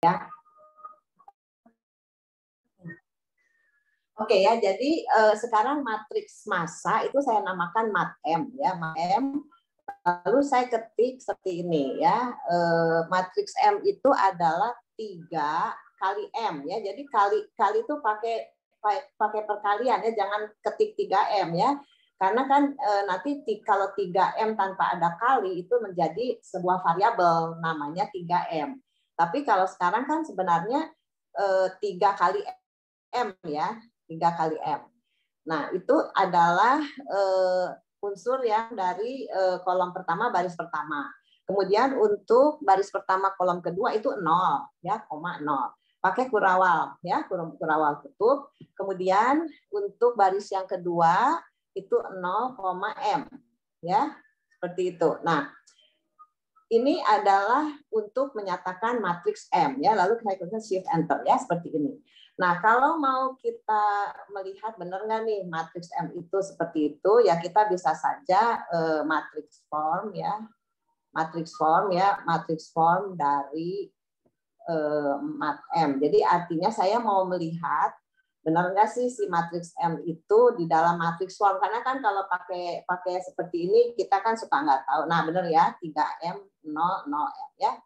ya. Oke ya, jadi sekarang matriks massa itu saya namakan mat-M ya, mat-M. Lalu saya ketik seperti ini ya. Matriks M itu adalah 3 kali M ya. Jadi kali itu pakai perkalian ya, jangan ketik 3M ya. Karena kan nanti kalau 3M tanpa ada kali itu menjadi sebuah variabel namanya 3M. Tapi kalau sekarang kan sebenarnya 3 kali M ya. 3 kali M. Nah, itu adalah unsur yang dari kolom pertama baris pertama. Kemudian untuk baris pertama kolom kedua itu 0 ya, 0. Pakai kurawal ya, kurawal tutup. Kemudian untuk baris yang kedua itu 0, M ya. Seperti itu. Nah, ini adalah untuk menyatakan matriks M ya, lalu saya kemudian shift enter ya seperti ini. Nah, kalau mau kita melihat benar nggak nih matriks M itu seperti itu, ya kita bisa saja matriks form ya, matriks form dari mat M. Jadi artinya saya mau melihat benar nggak sih si matriks M itu di dalam matriks form, karena kan kalau pakai seperti ini kita kan suka nggak tahu. Nah, benar ya, 3M 0 M ya.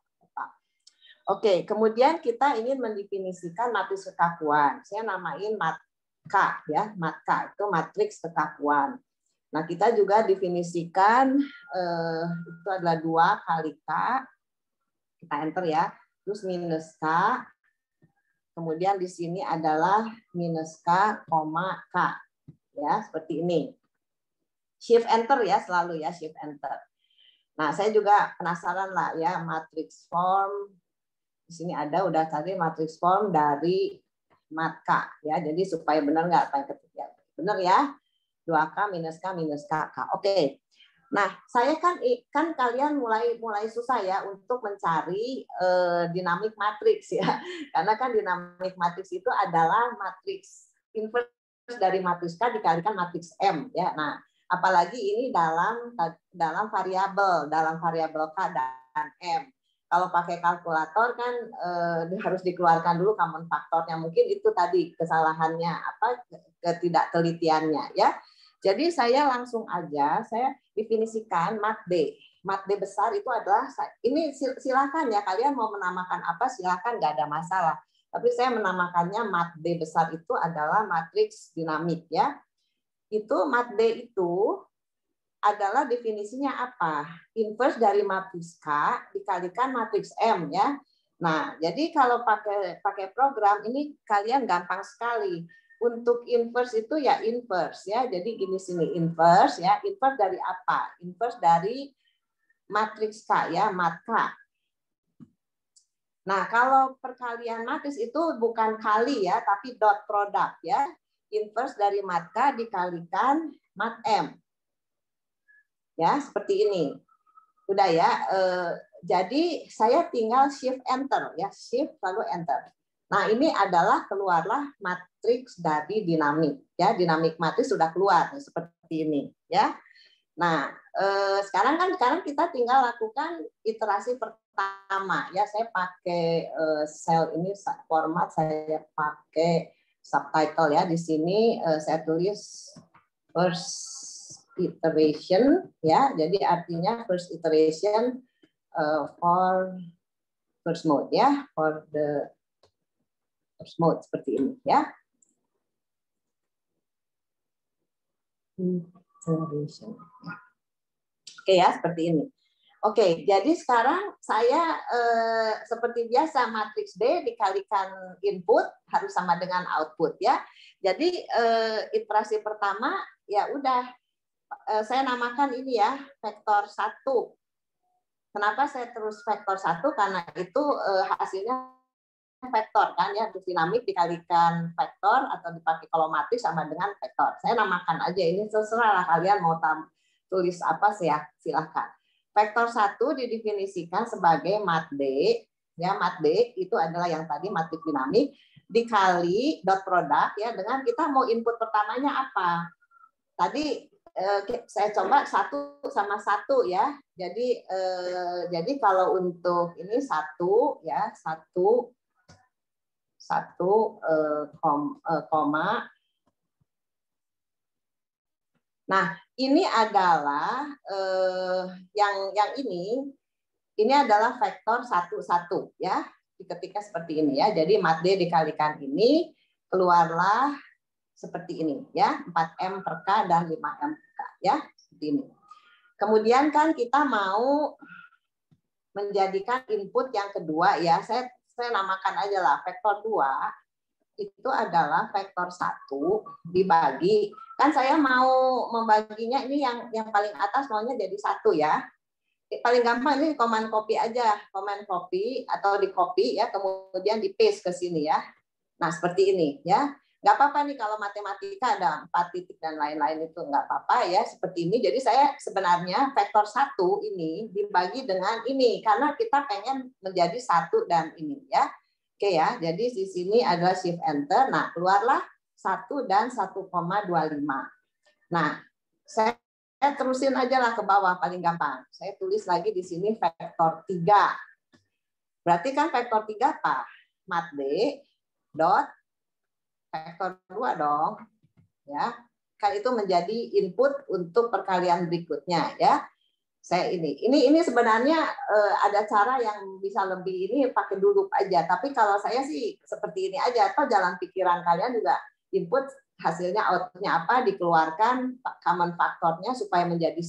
Oke, kemudian kita ingin mendefinisikan matriks kekakuan. Saya namain mat K ya, mat K itu matriks kekakuan. Nah, kita juga definisikan itu adalah 2 kali K. Kita enter ya. Terus minus K. Kemudian di sini adalah minus K, K. Ya, seperti ini. Shift enter ya, selalu ya, shift enter. Nah, saya juga penasaran lah ya, matriks form. Di sini ada udah tadi matriks form dari mat K ya. Jadi supaya benar nggak apa yang ketiga. Benar ya. 2K minus K minus K. Oke. Nah, saya kan kalian mulai susah ya untuk mencari dinamik matriks ya. Karena kan dinamik matriks itu adalah matriks inverse dari matriks K dikalikan matriks M ya. Nah, apalagi ini dalam variabel K dan M. Kalau pakai kalkulator kan harus dikeluarkan dulu common faktornya. Mungkin itu tadi kesalahannya, ketidaktelitiannya ya. Jadi saya langsung aja saya definisikan mat D. Mat D besar itu adalah, ini silakan ya, kalian mau menamakan apa silakan, nggak ada masalah. Tapi saya menamakannya mat D besar itu adalah matriks dinamik ya. Itu mat D itu adalah definisinya apa? Inverse dari matriks K dikalikan matriks M ya. Nah, jadi kalau pakai program ini kalian gampang sekali. Untuk inverse itu ya inverse ya. Jadi gini sini inverse ya. Inverse dari apa? Inverse dari matriks K ya, mat K. Nah, kalau perkalian matriks itu bukan kali ya, tapi dot product ya. Inverse dari mat K dikalikan mat M. Ya, seperti ini. Udah ya. Jadi saya tinggal shift enter ya, shift lalu enter. Nah, ini adalah keluarlah matriks dari dinamik ya. Dinamik matriks sudah keluar seperti ini ya. Nah, sekarang kita tinggal lakukan iterasi pertama ya. Saya pakai sel ini format, saya pakai subtitle ya. Di sini saya tulis first iteration ya, jadi artinya first iteration for first mode ya, for the first mode seperti ini ya. Iteration. Oke ya, seperti ini. Oke, jadi sekarang saya seperti biasa matriks D dikalikan input harus sama dengan output ya. Jadi iterasi pertama ya udah. Saya namakan ini ya vektor 1. Kenapa saya terus vektor 1? Karena itu hasilnya vektor kan ya, dinamik dikalikan vektor atau dipakai kolom matris sama dengan vektor. Saya namakan aja ini, terserah lah kalian mau tulis apa sih ya, silahkan. Vektor 1 didefinisikan sebagai mat D ya, mat D itu adalah yang tadi matriks dinamik dikali dot product ya, dengan kita mau input pertamanya apa. Tadi saya coba 1 sama 1 ya. Jadi kalau untuk ini 1 ya, 1 koma. Nah, ini adalah yang ini adalah vektor 1, 1 ya. Ketika seperti ini ya. Jadi mat D dikalikan ini keluarlah seperti ini ya, 4M per K dan 5M per K ya, seperti ini. Kemudian kan kita mau menjadikan input yang kedua ya, saya namakan aja lah vektor 2 itu adalah vektor 1 dibagi, kan saya mau membaginya ini yang paling atas maunya jadi 1 ya. Paling gampang ini command copy aja, command copy atau di copy ya, kemudian di paste ke sini ya. Nah, seperti ini ya. Nggak apa-apa nih kalau matematika ada 4 titik dan lain-lain itu nggak apa-apa ya, seperti ini. Jadi saya sebenarnya vektor 1 ini dibagi dengan ini karena kita pengen menjadi 1 dan ini ya. Oke ya. Jadi di sini adalah shift enter. Nah, keluarlah 1 dan 1,25. Nah, saya terusin aja lah ke bawah paling gampang. Saya tulis lagi di sini vektor 3. Berarti kan vektor 3 apa? Mat D dot vektor 2 dong. Ya. Kan itu menjadi input untuk perkalian berikutnya ya. Saya ini sebenarnya ada cara yang bisa lebih ini pakai dulu aja. Tapi kalau saya sih seperti ini aja, atau jalan pikiran kalian juga input hasilnya outputnya apa dikeluarkan common faktornya supaya menjadi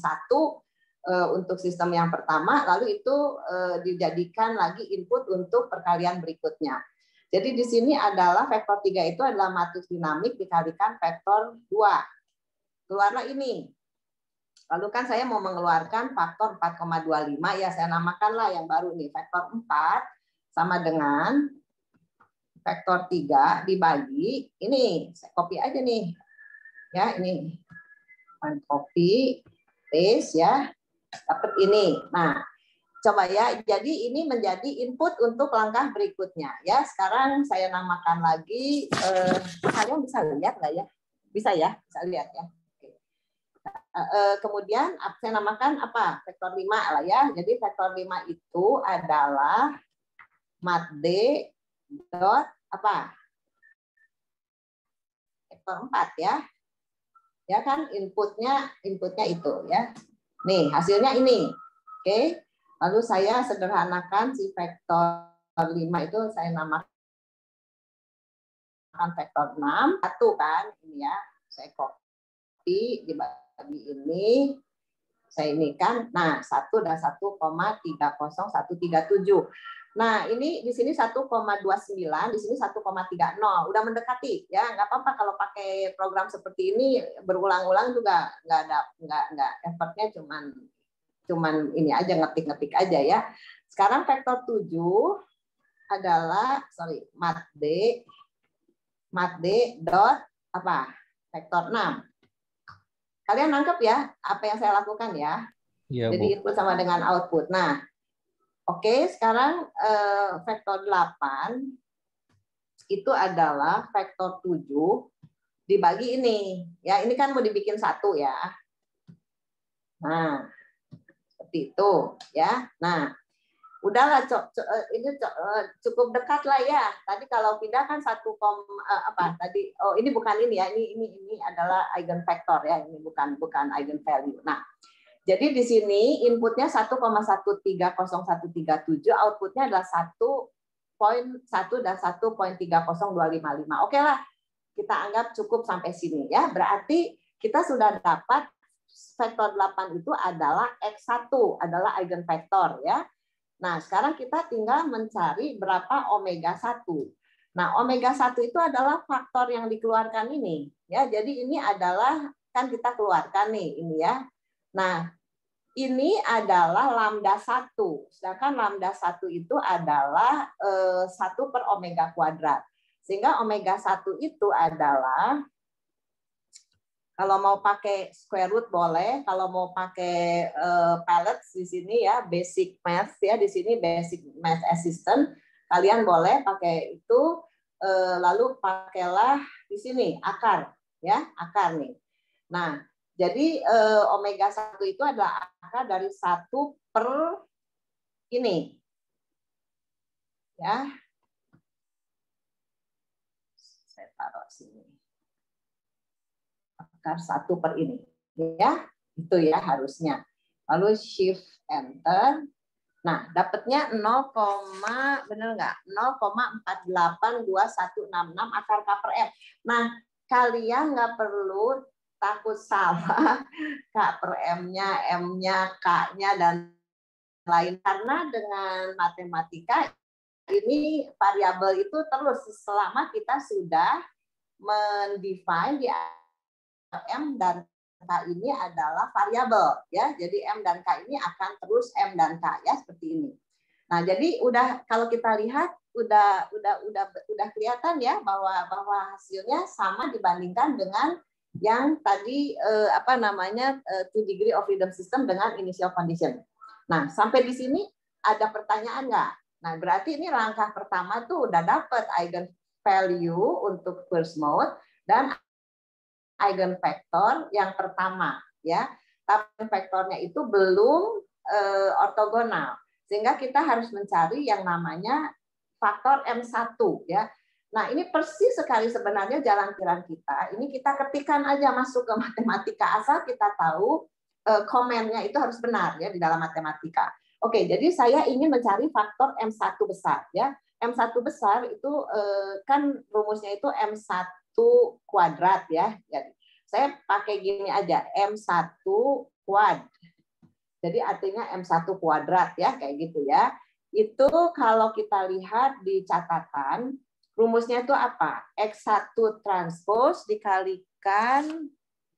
1 untuk sistem yang pertama, lalu itu dijadikan lagi input untuk perkalian berikutnya. Jadi di sini adalah vektor 3 itu adalah matriks dinamik dikalikan vektor 2. Keluarlah ini. Lalu kan saya mau mengeluarkan faktor 4,25 ya, saya namakanlah yang baru nih vektor 4 sama dengan vektor 3 dibagi ini, saya copy aja nih ya, ini copy paste ya, dapat ini. Nah, coba ya, jadi ini menjadi input untuk langkah berikutnya ya. Sekarang saya namakan lagi, kalian bisa lihat nggak ya? Bisa ya, bisa lihat ya. Kemudian saya namakan apa? Vektor 5 lah ya. Jadi vektor 5 itu adalah mat D dot apa? Vektor 4 ya. Ya kan inputnya itu ya. Nih, hasilnya ini. Oke. Lalu saya sederhanakan si vektor 5 itu saya namakan vektor 6. 1 kan ini ya. Saya copy dibagi ini. Saya ini kan, nah 1 dan 1,30137. Nah ini di sini 1,29, di sini 1,30. Udah mendekati ya, nggak apa-apa kalau pakai program seperti ini berulang-ulang juga nggak effortnya cuman ini aja ngetik-ngetik aja ya. Sekarang vektor 7 adalah mat D dot apa? Vektor 6. Kalian nangkep ya apa yang saya lakukan ya? Ya, jadi input sama dengan output. Nah, oke, sekarang vektor 8 itu adalah vektor 7 dibagi ini. Ya, ini kan mau dibikin 1 ya. Nah, seperti itu ya. Nah, udahlah ini cukup dekat lah ya. Tadi kalau pindah kan 1, apa tadi? Oh, ini bukan ini ya. Ini adalah eigenvektor ya. Ini bukan eigenvalue. Nah, jadi di sini inputnya 1,130137, outputnya adalah 1,1 dan 1.30255. Oke lah, kita anggap cukup sampai sini ya. Berarti kita sudah dapat vektor 8 itu adalah X1, adalah eigenvektor ya. Nah, sekarang kita tinggal mencari berapa omega 1. Nah, omega 1 itu adalah faktor yang dikeluarkan ini. Ya, jadi ini adalah, kan kita keluarkan nih, ini ya. Nah, ini adalah lambda 1. Sedangkan lambda 1 itu adalah 1 per omega kuadrat. Sehingga omega 1 itu adalah, kalau mau pakai square root boleh, kalau mau pakai pellets di sini ya, basic math ya, di sini basic math assistant, kalian boleh pakai itu, lalu pakailah di sini akar ya, akar nih. Nah, jadi omega 1 itu adalah akar dari 1 per ini. Ya. Saya taruh sini. Akar 1 per ini. Ya, itu ya harusnya. Lalu shift enter. Nah, dapatnya 0, bener nggak? 0,482166 akar K per M. Nah, kalian nggak perlu takut salah K per M-nya, M-nya, K-nya, dan lain. Karena dengan matematika ini variabel itu terus selama kita sudah mendefine di M dan K ini adalah variabel ya. Jadi M dan K ini akan terus M dan K ya seperti ini. Nah, jadi kalau kita lihat udah kelihatan ya bahwa hasilnya sama dibandingkan dengan yang tadi 2 degree of freedom system dengan initial condition. Nah, sampai di sini ada pertanyaan nggak? Nah, berarti ini langkah pertama tuh udah dapat eigenvalue untuk first mode dan eigenvektor yang pertama ya. Tapi vektornya itu belum ortogonal. Sehingga kita harus mencari yang namanya faktor M1 ya. Nah, ini persis sekali sebenarnya jalan pikiran kita. Ini kita ketikkan aja masuk ke matematika asal kita tahu komennya itu harus benar ya di dalam matematika. Oke, jadi saya ingin mencari faktor M1 besar ya. M1 besar itu kan rumusnya itu M1 kuadrat ya. Jadi, saya pakai gini aja, M1 kuad. Jadi artinya M1 kuadrat ya, kayak gitu ya. Itu kalau kita lihat di catatan, rumusnya itu apa? X1 transpose dikalikan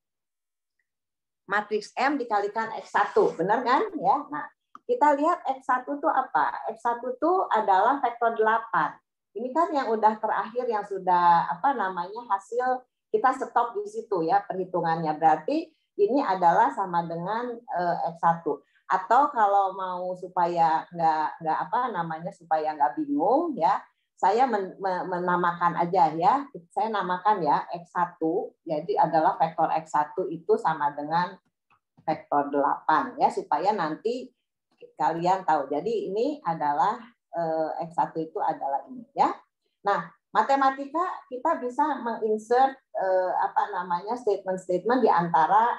matriks M dikalikan X1, benar kan? Ya. Nah, kita lihat X1 itu apa? X1 itu adalah vektor 8. Ini kan yang udah terakhir yang sudah hasil kita stop di situ ya perhitungannya. Berarti ini adalah sama dengan X1. Atau kalau mau supaya supaya nggak bingung ya, saya menamakan aja ya. Saya namakan ya X1, jadi adalah vektor X1 itu sama dengan vektor 8 ya, supaya nanti kalian tahu. Jadi ini adalah X1 itu adalah ini ya. Nah, matematika kita bisa menginsert statement-statement di antara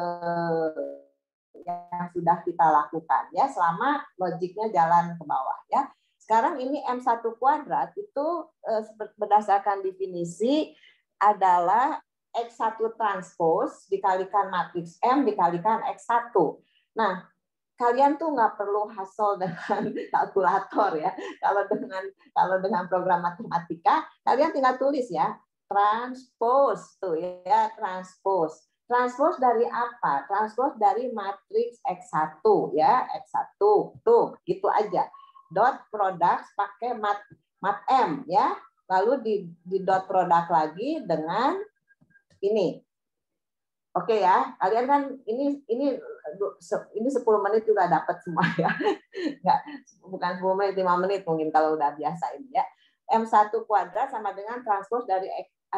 yang sudah kita lakukan ya selama logiknya jalan ke bawah ya. Sekarang ini M1 kuadrat itu berdasarkan definisi adalah X1 transpose dikalikan matriks M dikalikan X1. Nah, kalian tuh nggak perlu hustle dengan kalkulator ya. Kalau dengan program matematika, kalian tinggal tulis ya, transpose tuh ya, transpose. Transpose dari apa? Transpose dari matriks X1 ya, X1 tuh, gitu aja. Dot product pakai mat M ya. Lalu di dot product lagi dengan ini. Oke ya, kalian kan ini 10 menit juga dapat semua ya. Enggak, bukan 10 menit, 5 menit mungkin kalau udah biasa ini ya. M1 kuadrat sama dengan transpose dari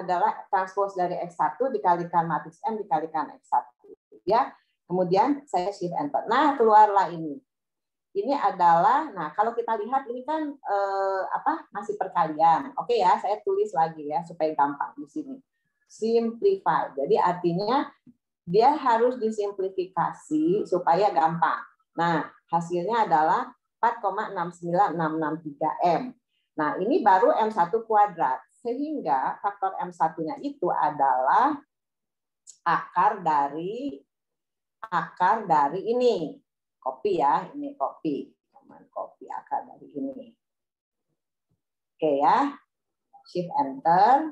X1 dikalikan matriks M dikalikan X1 ya. Kemudian saya shift enter. Nah, keluarlah ini. Ini adalah, nah kalau kita lihat ini kan masih perkalian. Oke ya, saya tulis lagi ya supaya gampang di sini. Simplify. Jadi artinya dia harus disimplifikasi supaya gampang. Nah, hasilnya adalah 4,69663 M. Nah, ini baru M1 kuadrat. Sehingga faktor M1-nya itu adalah akar dari ini. Copy ya, ini copy. Copy akar dari ini. Oke ya. Shift enter.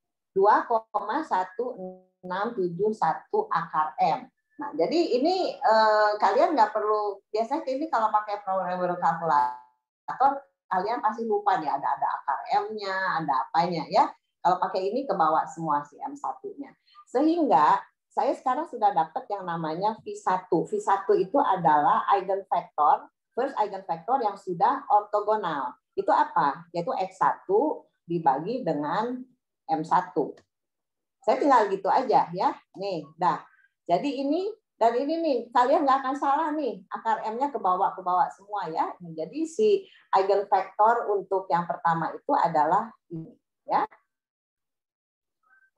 2,1671 akar M. Nah, jadi ini kalian nggak perlu, biasanya ini kalau pakai programmable kalkulator, kalian pasti lupa nih ada akar M-nya, ada apanya ya. Kalau pakai ini kebawa semua si M1-nya. Sehingga saya sekarang sudah dapat yang namanya V1. V1 itu adalah eigenvektor, first eigenvektor yang sudah ortogonal. Itu apa? Yaitu X1 dibagi dengan M1. Saya tinggal gitu aja ya. Nih, dah. Jadi ini dan ini nih, kalian nggak akan salah nih. Akar M-nya ke bawah semua ya. Jadi si eigenvektor untuk yang pertama itu adalah ini ya.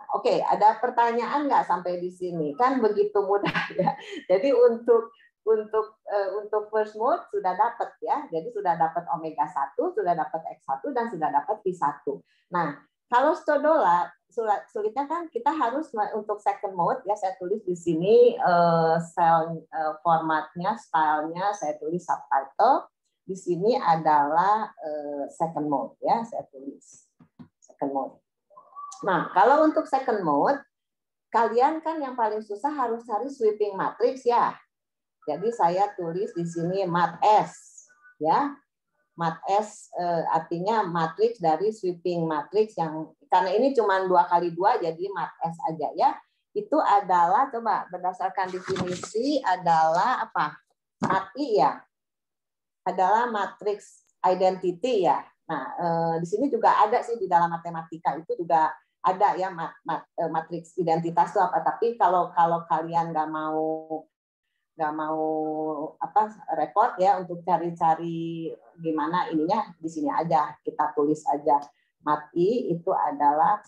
Oke, ada pertanyaan nggak sampai di sini? Kan begitu mudah ya. Jadi untuk first mode sudah dapat ya. Jadi sudah dapat omega 1, sudah dapat X1 dan sudah dapat Y1. Nah, kalau stodola sulitnya kan kita harus untuk second mode ya, saya tulis di sini formatnya, stylenya saya tulis subtitle. Di sini adalah second mode ya, saya tulis second mode. Nah, kalau untuk second mode, kalian kan yang paling susah harus cari sweeping matrix ya. Jadi saya tulis di sini mat S ya. Mat S artinya matriks dari sweeping matrix yang karena ini cuma 2x2 jadi mat S aja ya. Itu adalah coba berdasarkan definisi adalah apa? Mat I ya. Adalah matrix identity ya. Nah, di sini juga ada sih di dalam matematika itu juga ada ya matriks identitas itu apa. Tapi kalau kalian nggak mau apa repot ya untuk cari-cari gimana ininya, di sini aja kita tulis aja mat I itu adalah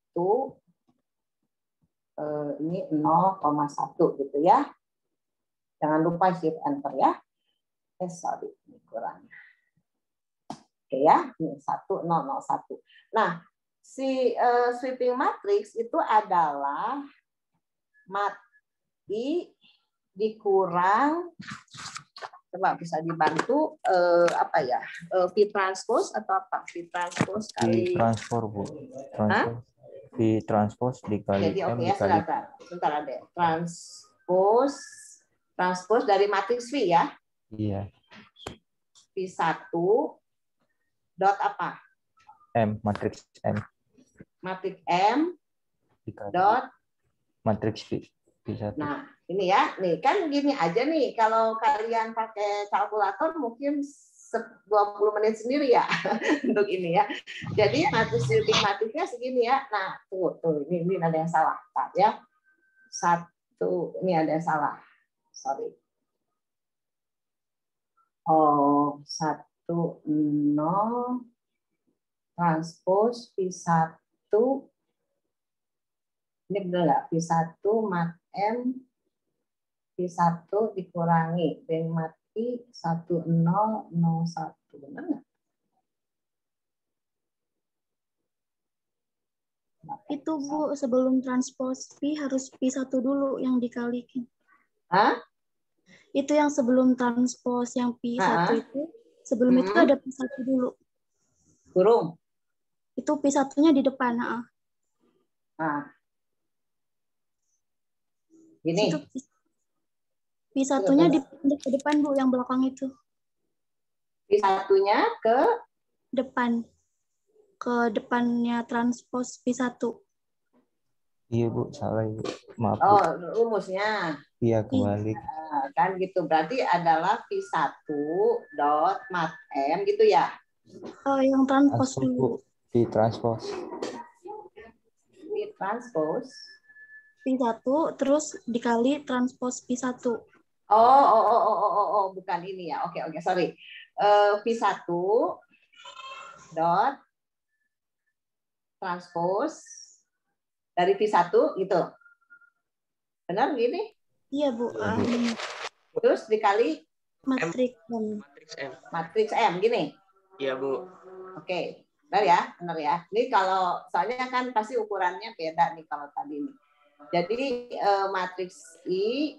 1 ini 0,1 gitu ya. Jangan lupa shift enter ya. Sorry, ini kurang. Oke ya, ini 1001. Nah, si sweeping matrix itu adalah mat I dikurang, coba bisa dibantu apa ya, V transpose atau apa? V transpose kali V transpose Bu. V transpose dikali jadi, M oke ya, dikali sebentar ada transpose dari matriks V ya. iya. V1 dot apa? M, matriks M. Matriks M Dikali dot matriks V1. Nah, ini ya, nih kan gini aja nih, kalau kalian pakai kalkulator mungkin 20 menit sendiri ya untuk ini ya. Jadi matriks sweeping matriksnya segini ya. Nah, tuh ini ada yang salah, ya. Ini ada yang salah. Sorry. Oh, 10 transpose V1. Ini benar nggak? V1 mat M V1 dikurangi B mat I 1001. Benar nggak? Itu Bu, sebelum transpose P harus P1 dulu yang dikalikin. Hah? Itu yang sebelum transpose yang P1 itu, sebelum itu ada P1 dulu. Kurung. Itu P1-nya di depan. Nah. Gini. P1-nya di depan Bu, yang belakang itu. P1-nya ke depan. Ke depannya transpose P1. Iya Bu, salah Ibu. Maaf Bu. Oh, rumusnya. Iya, kebalik. Kan gitu, berarti adalah V1 dot mat M gitu ya. Oh, yang transpose dulu. V transpose. V transpose. P1 terus dikali transpose P1. Oh, bukan ini ya. Oke, sorry. V1 dot transpose dari V1 gitu. Benar gini? Iya, Bu. Terus dikali matriks M. Matriks M gini. Iya, Bu. Oke. Benar ya. Ini kalau soalnya kan pasti ukurannya beda nih kalau tadi nih. Jadi matriks I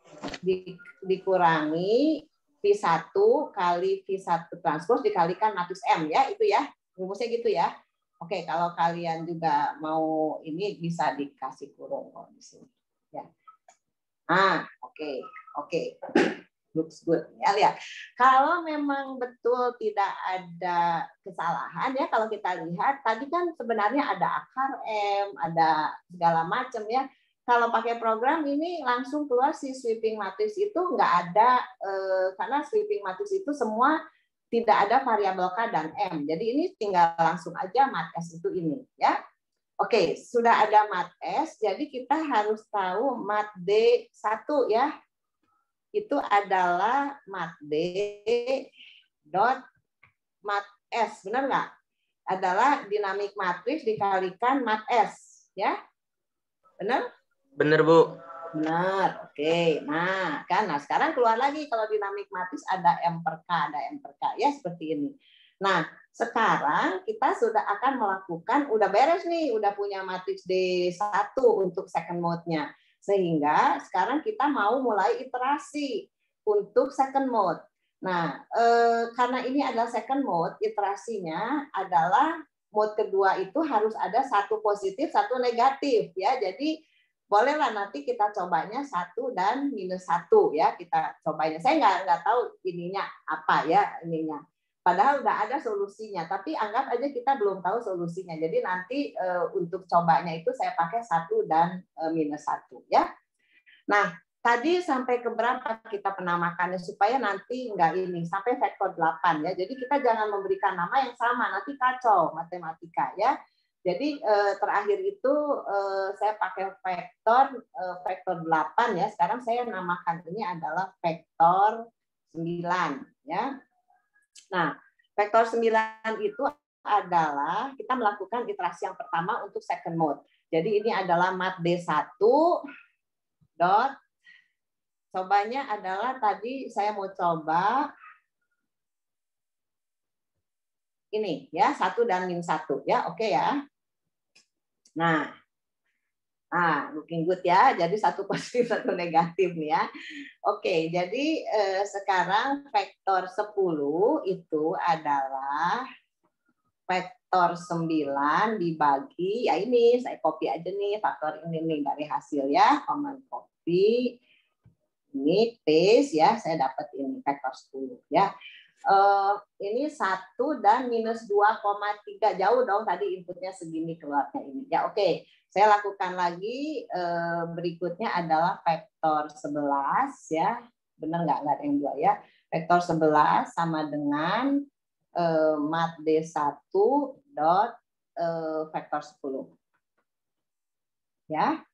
dikurangi V1 kali V1 transpose dikalikan matriks M ya, itu ya. Rumusnya gitu ya. Oke, kalau kalian juga mau ini bisa dikasih kurung di sini. Ya. Oke. Looks good. Ya, lihat. Kalau memang betul tidak ada kesalahan ya, kalau kita lihat tadi kan sebenarnya ada akar M, ada segala macam ya. Kalau pakai program ini langsung keluar si sweeping matrix itu nggak ada karena sweeping matrix itu semua tidak ada variabel K dan M. Jadi ini tinggal langsung aja mat S itu ini ya. Oke, sudah ada mat S, jadi kita harus tahu mat D1 ya. Itu adalah mat D dot mat S, benar nggak? Adalah dinamik matriks dikalikan mat S, ya. Benar? Bener, Bu. Benar. Oke. Nah, kan. Nah, sekarang keluar lagi kalau dinamik matris ada M per K, ada M per K. Ya, seperti ini. Nah, sekarang kita sudah akan melakukan, udah beres nih, udah punya matriks D1 untuk second mode-nya. Sehingga sekarang kita mau mulai iterasi untuk second mode. Nah, karena ini adalah second mode, iterasinya adalah mode kedua itu harus ada satu positif, satu negatif. Ya, jadi bolehlah nanti kita cobanya 1 dan -1 ya, kita cobanya. Saya nggak tahu ininya apa ya ininya. Padahal udah ada solusinya, tapi anggap aja kita belum tahu solusinya. Jadi nanti untuk cobanya itu saya pakai 1 dan -1 ya. Nah, tadi sampai ke berapa kita penamakannya supaya nanti enggak ini sampai vektor 8 ya. Jadi kita jangan memberikan nama yang sama, nanti kacau matematika ya. Jadi terakhir itu saya pakai vektor 8 ya. Sekarang saya namakan ini adalah vektor 9 ya. Nah, vektor 9 itu adalah kita melakukan iterasi yang pertama untuk second mode. Jadi ini adalah mat D1 dot cobanya adalah tadi saya mau coba ini ya 1 dan -1 ya. Oke ya. Nah, looking good ya. Jadi 1 positif 1 negatif nih ya. Oke, jadi sekarang vektor 10 itu adalah vektor 9 dibagi, ya ini saya copy aja nih faktor ini nih dari hasil ya, command copy, ini paste ya, saya dapat ini vektor 10 ya. Ini 1 dan -2,3 jauh dong tadi inputnya segini keluarnya ini ya. Oke, saya lakukan lagi berikutnya adalah vektor 11 ya, benar nggak ada yang 2 ya. Vektor 11 sama dengan mat D1 dot vektor 10 ya,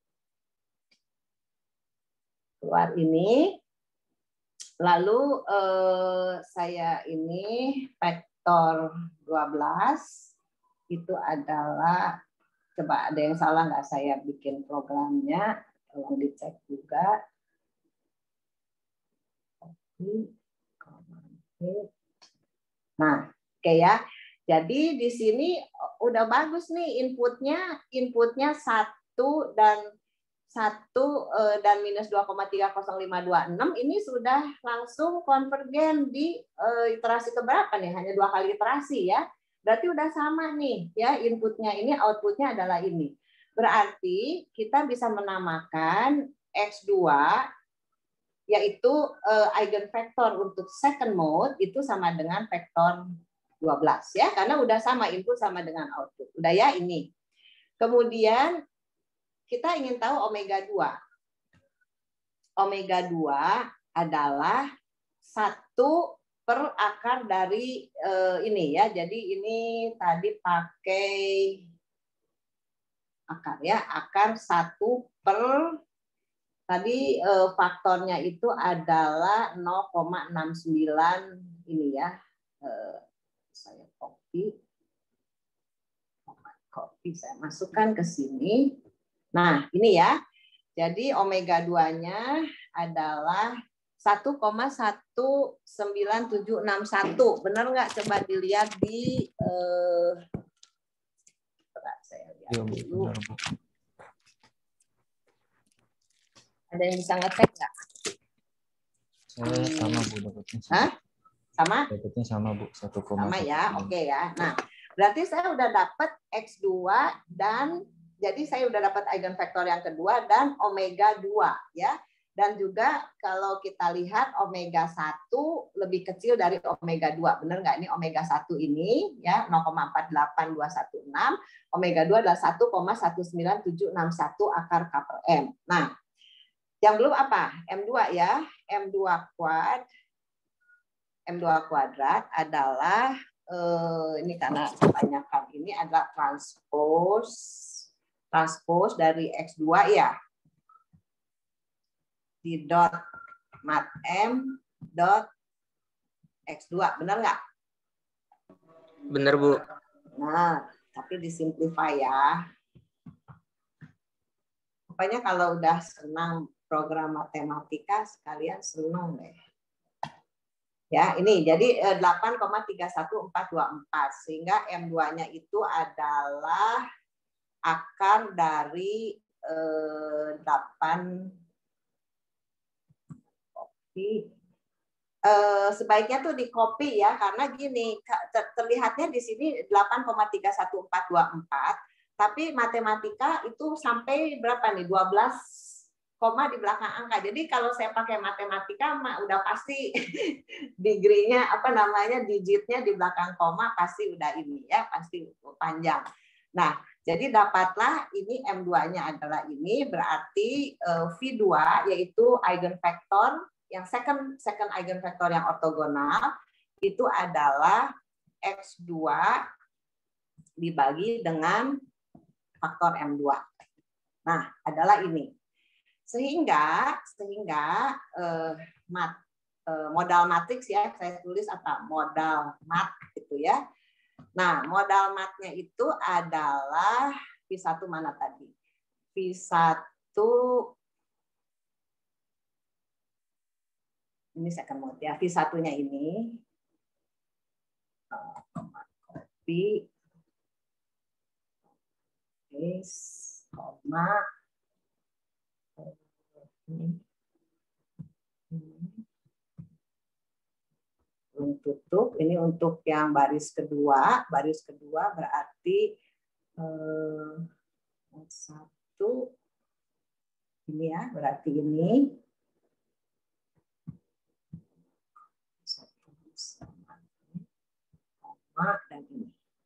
keluar ini. Lalu saya ini vektor 12 itu adalah, coba ada yang salah nggak saya bikin programnya, tolong dicek juga. Nah, oke ya. Jadi di sini udah bagus nih inputnya 1 dan -2,30526 ini sudah langsung konvergen di iterasi keberapa nih? Hanya 2 kali iterasi ya. Berarti udah sama nih ya, inputnya ini, outputnya adalah ini. Berarti kita bisa menamakan X2 yaitu eigenvektor untuk second mode itu sama dengan vektor 12 ya, karena udah sama input sama dengan output. Udah ya ini. Kemudian kita ingin tahu omega 2. Omega 2 adalah 1 per akar dari ini ya. Jadi ini tadi pakai akar ya, akar 1 per tadi faktornya itu adalah 0,69 ini ya. Saya copy, saya masukkan ke sini. Nah, ini ya. Jadi omega 2-nya adalah 1,19761. Benar nggak? Coba dilihat di saya lihat dulu. Ada yang bisa ngecek nggak? Saya sama Bu dapatnya. Hah? Sama? Dapatnya sama Bu, 1,1. Sama ya. Oke ya. Nah, berarti saya udah dapat X2 dan jadi saya udah dapat eigenvektor yang kedua dan omega 2 ya. Dan juga kalau kita lihat omega 1 lebih kecil dari omega 2. Benar nggak? Ini omega 1 ini ya 0,48216. Omega 2 adalah 1,19761 akar K per M. Nah, yang belum apa? M2 ya. M2 kuadrat adalah ini karena kebanyakan ini adalah transpose dari X2 ya. Di dot mat M dot X2. Benar nggak? Benar, Bu. Nah, tapi disimplify ya. Pokoknya kalau udah senang program matematika, sekalian senang deh. Ya, ini jadi 8,31424 sehingga M2-nya itu adalah akar dari 8 sebaiknya tuh di copy ya, karena gini terlihatnya di sini 8,31424, tapi matematika itu sampai berapa nih, 12 koma di belakang angka. Jadi kalau saya pakai matematika udah pasti degree-nya digitnya di belakang koma pasti udah ini ya, pasti panjang. Nah, jadi dapatlah ini M2-nya adalah ini, berarti V2 yaitu eigenvektor yang second eigenvektor yang ortogonal itu adalah X2 dibagi dengan faktor M2. Nah, adalah ini. Sehingga modal matriks ya, saya tulis apa? Modal mat gitu ya. Nah, modal matnya itu adalah V1 mana tadi? V1 ini second mode ya. V1-nya ini copy paste koma tutup. Ini untuk yang baris kedua berarti 1 ini ya, berarti ini 1 dan ini.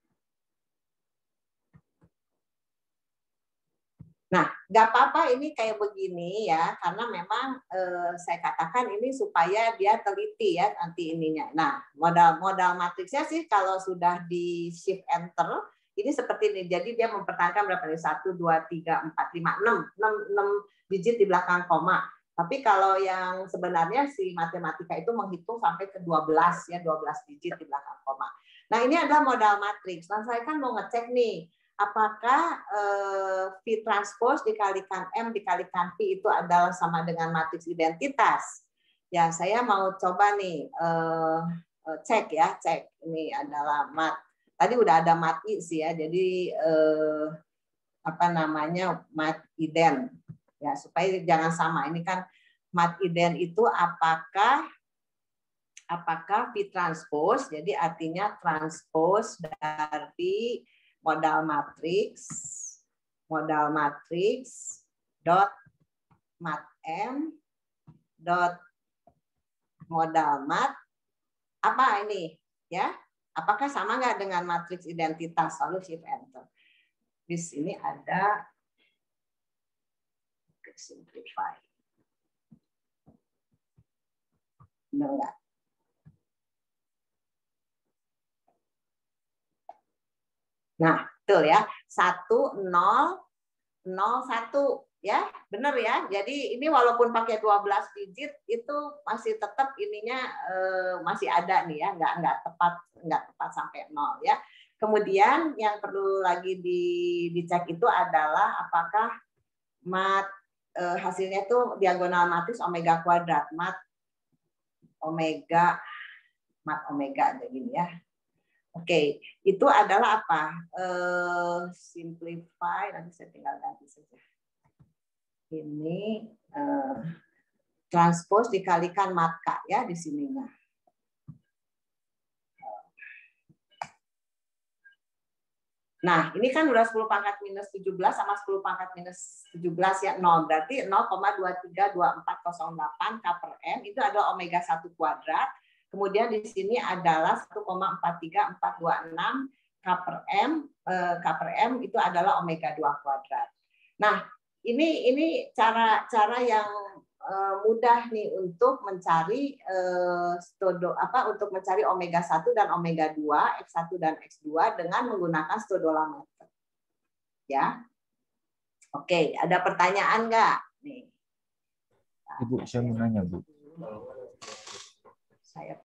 Nah, nggak apa-apa ini kayak begini ya, karena memang saya katakan ini supaya dia teliti ya nanti ininya. Nah, modal matriksnya sih kalau sudah di shift enter ini seperti ini. Jadi dia mempertahankan berapa nih? 1, 2, 3, 4, 5, 6 digit di belakang koma. Tapi kalau yang sebenarnya si matematika itu menghitung sampai ke 12 ya, 12 digit di belakang koma. Nah, ini adalah modal matriks. Nah, saya kan mau ngecek nih, apakah V transpose dikalikan M dikalikan P itu adalah sama dengan matriks identitas? Ya, saya mau coba nih cek. Ini adalah mat. Tadi udah ada mat I sih ya. Jadi mat ident. Ya, supaya jangan sama. Ini kan mat ident itu apakah V transpose, jadi artinya transpose dari modal matriks dot mat M dot modal mat apa ini ya, apakah sama nggak dengan matriks identitas? Lalu shift enter. Di sini ada simplify. Benar nggak? Nah, betul ya. 1, 0, 0, 1. Ya, benar ya. Jadi ini walaupun pakai 12 digit itu masih tetap ininya masih ada nih ya, nggak tepat sampai 0 ya. Kemudian yang perlu lagi dicek itu adalah apakah mat hasilnya itu diagonal matris omega kuadrat, mat omega ada gini ya. Oke, itu adalah apa? Simplify, nanti saya tinggal ganti saja. Ini transpose dikalikan mat K ya di sininya. Nah, ini kan udah 10 pangkat minus 17 sama 10 pangkat minus 17 ya, 0. Berarti 0,232408 K per M itu adalah omega 1 kuadrat. Kemudian di sini adalah 1,43426 K per M. K per M itu adalah omega 2 kuadrat. Nah, ini cara yang mudah nih untuk mencari untuk mencari omega 1 dan omega 2, X1 dan X2 dengan menggunakan stoichiometer. Ya. Oke, ada pertanyaan enggak? Nih. Ibu, saya mau nanya, Bu. Saya